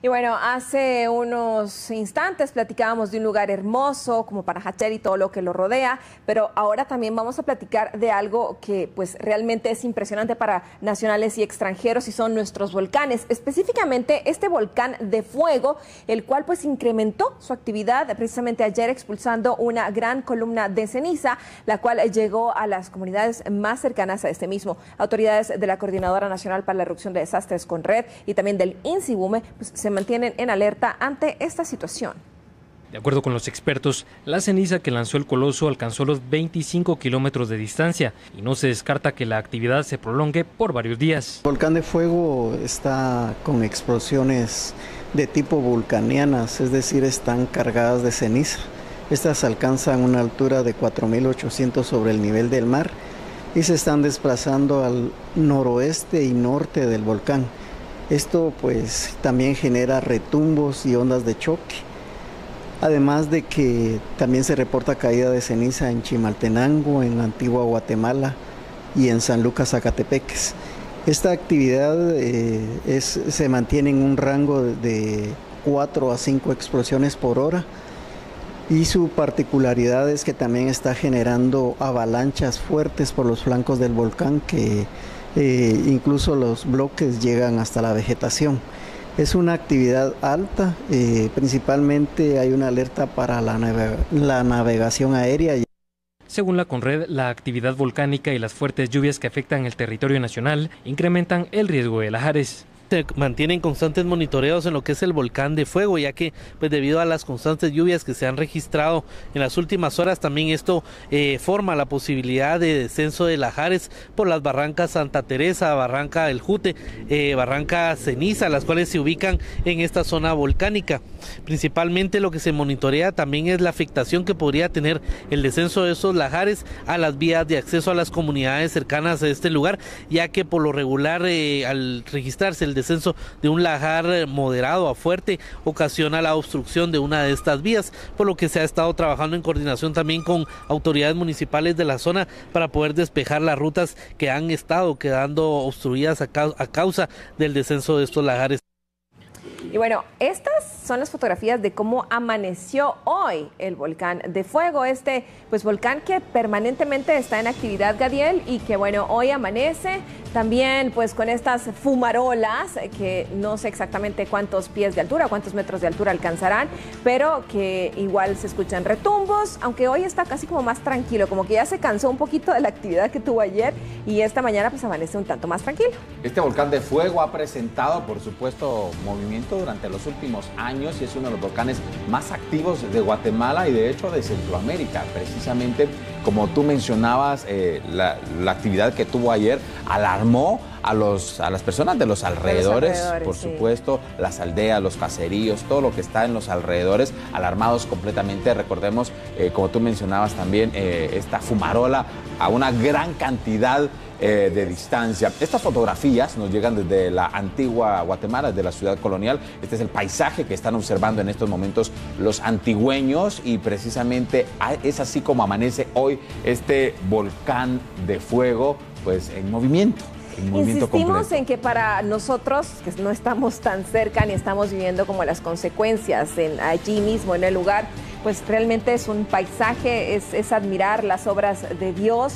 Y bueno, hace unos instantes platicábamos de un lugar hermoso como Panajachel y todo lo que lo rodea, pero ahora también vamos a platicar de algo que pues realmente es impresionante para nacionales y extranjeros, y son nuestros volcanes, específicamente este volcán de fuego, el cual pues incrementó su actividad precisamente ayer expulsando una gran columna de ceniza, la cual llegó a las comunidades más cercanas a este mismo. Autoridades de la Coordinadora Nacional para la Reducción de Desastres, CONRED, y también del INSIBUME pues se mantienen en alerta ante esta situación. De acuerdo con los expertos, la ceniza que lanzó el coloso alcanzó los 25 kilómetros de distancia y no se descarta que la actividad se prolongue por varios días. El volcán de fuego está con explosiones de tipo vulcanianas, es decir, están cargadas de ceniza. Estas alcanzan una altura de 4.800 sobre el nivel del mar y se están desplazando al noroeste y norte del volcán. Esto pues también genera retumbos y ondas de choque. Además de que también se reporta caída de ceniza en Chimaltenango, en Antigua Guatemala y en San Lucas, Zacatepeques. Esta actividad se mantiene en un rango de 4 a 5 explosiones por hora, y su particularidad es que también está generando avalanchas fuertes por los flancos del volcán que incluso los bloques llegan hasta la vegetación. Es una actividad alta, principalmente hay una alerta para la navegación aérea. Según la CONRED, la actividad volcánica y las fuertes lluvias que afectan el territorio nacional incrementan el riesgo de lahares. Se mantienen constantes monitoreos en lo que es el volcán de fuego, ya que pues debido a las constantes lluvias que se han registrado en las últimas horas, también esto forma la posibilidad de descenso de lahares por las barrancas Santa Teresa, Barranca del Jute, Barranca Ceniza, las cuales se ubican en esta zona volcánica. Principalmente lo que se monitorea también es la afectación que podría tener el descenso de esos lahares a las vías de acceso a las comunidades cercanas a este lugar, ya que por lo regular al registrarse el descenso de un lahar moderado a fuerte ocasiona la obstrucción de una de estas vías, por lo que se ha estado trabajando en coordinación también con autoridades municipales de la zona para poder despejar las rutas que han estado quedando obstruidas a causa del descenso de estos lahares. Y bueno, estas son las fotografías de cómo amaneció hoy el volcán de fuego, este pues volcán que permanentemente está en actividad, Gadiel, y que bueno, hoy amanece también pues con estas fumarolas que no sé exactamente cuántos pies de altura, cuántos metros de altura alcanzarán, pero que igual se escuchan retumbos, aunque hoy está casi como más tranquilo, como que ya se cansó un poquito de la actividad que tuvo ayer y esta mañana pues amanece un tanto más tranquilo. Este volcán de fuego ha presentado, por supuesto, movimiento durante los últimos años y es uno de los volcanes más activos de Guatemala y de hecho de Centroamérica. Precisamente, como tú mencionabas, la actividad que tuvo ayer alarmó a las personas de los alrededores, por supuesto, las aldeas, los caseríos, todo lo que está en los alrededores, alarmados completamente. Recordemos, como tú mencionabas también, esta fumarola a una gran cantidad de distancia. Estas fotografías nos llegan desde la antigua Guatemala, desde la ciudad colonial. Este es el paisaje que están observando en estos momentos los antigüeños y precisamente es así como amanece hoy este volcán de fuego, pues en movimiento. Insistimos completo. en que para nosotros, que no estamos tan cerca ni estamos viviendo como las consecuencias allí mismo en el lugar, pues realmente es un paisaje, es admirar las obras de Dios.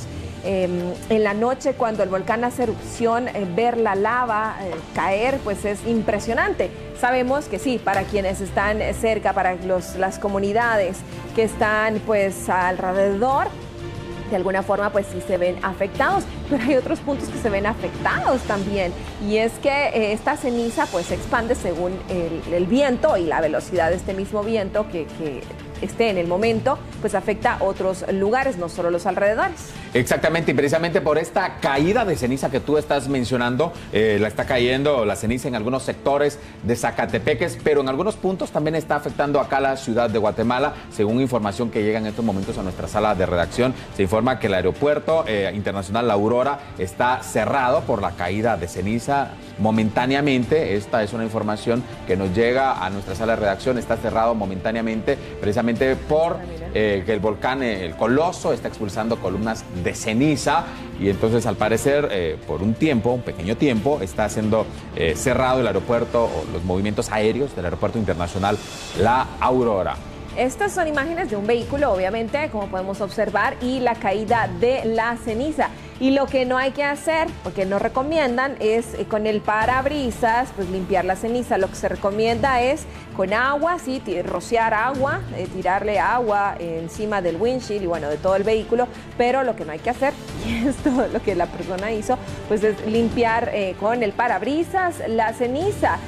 En la noche cuando el volcán hace erupción, ver la lava caer, pues es impresionante. Sabemos que sí, para quienes están cerca, para las comunidades que están pues alrededor, de alguna forma pues sí se ven afectados, pero hay otros puntos que se ven afectados también, y es que esta ceniza pues se expande según el viento y la velocidad de este mismo viento que esté en el momento, pues afecta a otros lugares, no solo los alrededores. Exactamente, y precisamente por esta caída de ceniza que tú estás mencionando, la está cayendo la ceniza en algunos sectores de Zacatepeques, pero en algunos puntos también está afectando acá la ciudad de Guatemala. Según información que llega en estos momentos a nuestra sala de redacción, se informa que el aeropuerto internacional La Aurora está cerrado por la caída de ceniza momentáneamente. Esta es una información que nos llega a nuestra sala de redacción. Está cerrado momentáneamente precisamente por que el volcán, el Coloso, está expulsando columnas de ceniza y entonces al parecer por un pequeño tiempo, está siendo cerrado el aeropuerto o los movimientos aéreos del aeropuerto internacional La Aurora. Estas son imágenes de un vehículo, obviamente, como podemos observar, y la caída de la ceniza. Y lo que no hay que hacer, porque no recomiendan, es con el parabrisas, pues limpiar la ceniza. Lo que se recomienda es con agua, sí, rociar agua, tirarle agua encima del windshield y bueno, de todo el vehículo. Pero lo que no hay que hacer, y esto lo que la persona hizo, pues es limpiar con el parabrisas la ceniza.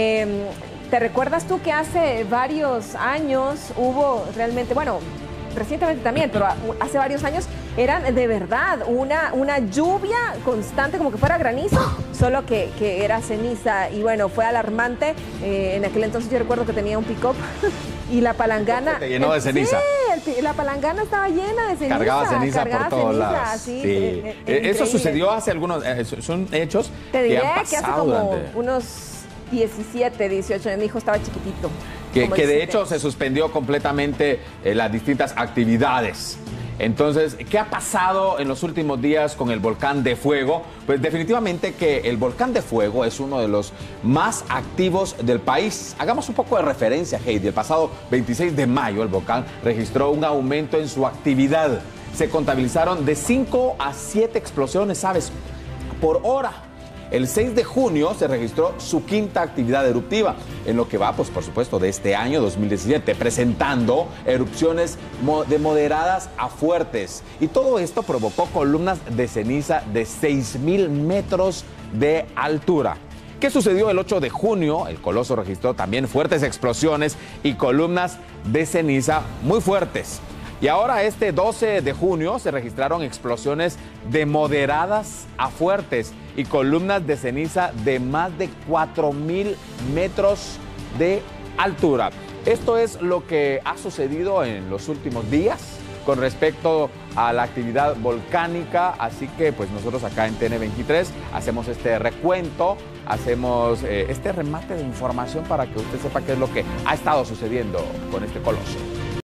¿Te recuerdas tú que hace varios años hubo realmente, bueno, recientemente también, pero hace varios años eran de verdad una lluvia constante, como que fuera granizo, solo que era ceniza? Y bueno, fue alarmante. En aquel entonces yo recuerdo que tenía un pick-up y la palangana... ¿Te llenó de ceniza? Sí, la palangana estaba llena de ceniza. Cargaba ceniza por todos lados. Sí. Eso sucedió hace algunos... son hechos que han pasado que hace como unos 17, 18 años. Mi hijo estaba chiquitito. Que de hecho se suspendió completamente las distintas actividades. Entonces, ¿qué ha pasado en los últimos días con el volcán de fuego? Pues definitivamente que el volcán de fuego es uno de los más activos del país. Hagamos un poco de referencia, Heidi. El pasado 26 de mayo el volcán registró un aumento en su actividad. Se contabilizaron de 5 a 7 explosiones, ¿sabes?, por hora. El 6 de junio se registró su quinta actividad eruptiva, en lo que va, pues por supuesto, de este año 2017, presentando erupciones de moderadas a fuertes. Y todo esto provocó columnas de ceniza de 6.000 metros de altura. ¿Qué sucedió el 8 de junio? El Coloso registró también fuertes explosiones y columnas de ceniza muy fuertes. Y ahora este 12 de junio se registraron explosiones de moderadas a fuertes y columnas de ceniza de más de 4.000 metros de altura. Esto es lo que ha sucedido en los últimos días con respecto a la actividad volcánica, así que pues nosotros acá en TN23 hacemos este recuento, hacemos este remate de información para que usted sepa qué es lo que ha estado sucediendo con este Coloso.